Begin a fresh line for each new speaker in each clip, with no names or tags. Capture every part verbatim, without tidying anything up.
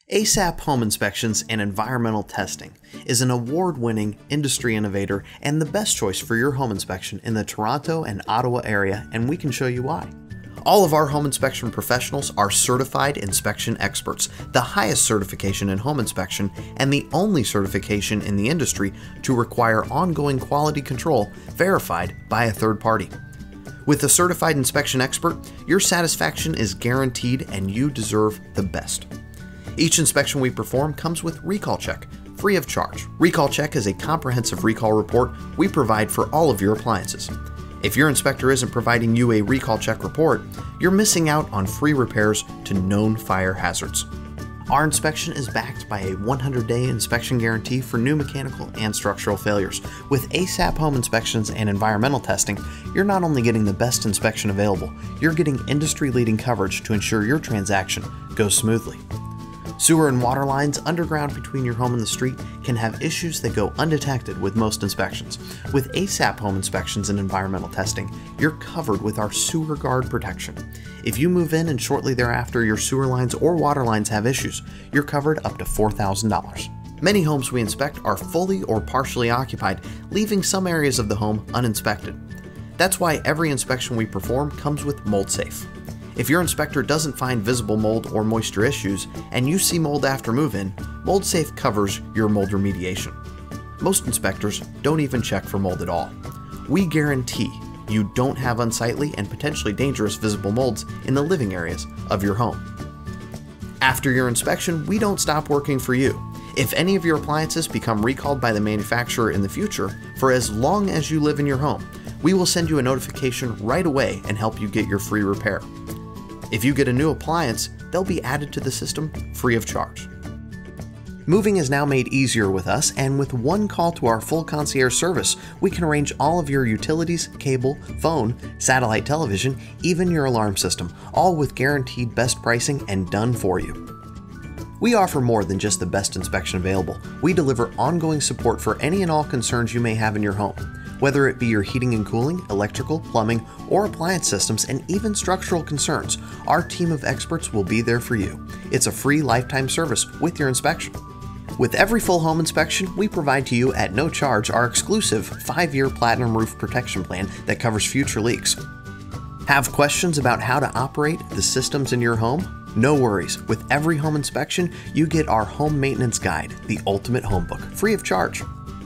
ASAP Home Inspections and Environmental Testing is an award-winning industry innovator and the best choice for your home inspection in the Toronto and Ottawa area, and we can show you why. All of our home inspection professionals are certified inspection experts, the highest certification in home inspection and the only certification in the industry to require ongoing quality control verified by a third party. With a certified inspection expert, your satisfaction is guaranteed and you deserve the best. Each inspection we perform comes with Recall Check, free of charge. Recall Check is a comprehensive recall report we provide for all of your appliances. If your inspector isn't providing you a Recall Check report, you're missing out on free repairs to known fire hazards. Our inspection is backed by a one hundred day inspection guarantee for new mechanical and structural failures. With ASAP Home Inspections and Environmental Testing, you're not only getting the best inspection available, you're getting industry-leading coverage to ensure your transaction goes smoothly. Sewer and water lines underground between your home and the street can have issues that go undetected with most inspections. With ASAP Home Inspections and Environmental Testing, you're covered with our Sewer Guard protection. If you move in and shortly thereafter your sewer lines or water lines have issues, you're covered up to four thousand dollars. Many homes we inspect are fully or partially occupied, leaving some areas of the home uninspected. That's why every inspection we perform comes with Mold Safe. If your inspector doesn't find visible mold or moisture issues, and you see mold after move-in, Mold Safe covers your mold remediation. Most inspectors don't even check for mold at all. We guarantee you don't have unsightly and potentially dangerous visible molds in the living areas of your home. After your inspection, we don't stop working for you. If any of your appliances become recalled by the manufacturer in the future, for as long as you live in your home, we will send you a notification right away and help you get your free repair. If you get a new appliance, they'll be added to the system free of charge. Moving is now made easier with us, and with one call to our full concierge service, we can arrange all of your utilities, cable, phone, satellite television, even your alarm system, all with guaranteed best pricing and done for you. We offer more than just the best inspection available. We deliver ongoing support for any and all concerns you may have in your home. Whether it be your heating and cooling, electrical, plumbing, or appliance systems, and even structural concerns, our team of experts will be there for you. It's a free lifetime service with your inspection. With every full home inspection, we provide to you at no charge our exclusive five year Platinum Roof Protection Plan that covers future leaks. Have questions about how to operate the systems in your home? No worries. With every home inspection, you get our Home Maintenance Guide, the ultimate home book, free of charge.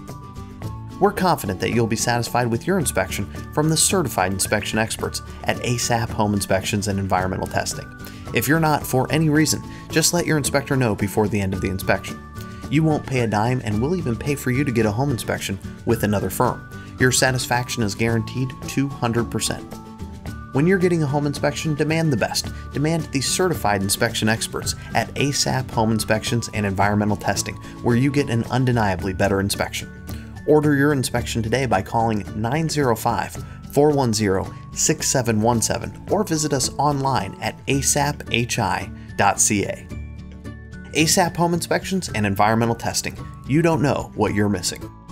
We're confident that you'll be satisfied with your inspection from the certified inspection experts at ASAP Home Inspections and Environmental Testing. If you're not, for any reason, just let your inspector know before the end of the inspection. You won't pay a dime, and we'll even pay for you to get a home inspection with another firm. Your satisfaction is guaranteed two hundred percent. When you're getting a home inspection, demand the best. Demand the certified inspection experts at ASAP Home Inspections and Environmental Testing, where you get an undeniably better inspection. Order your inspection today by calling nine zero five, four one zero, six seven one seven or visit us online at A S A P H I dot C A. ASAP Home Inspections and Environmental Testing. You don't know what you're missing.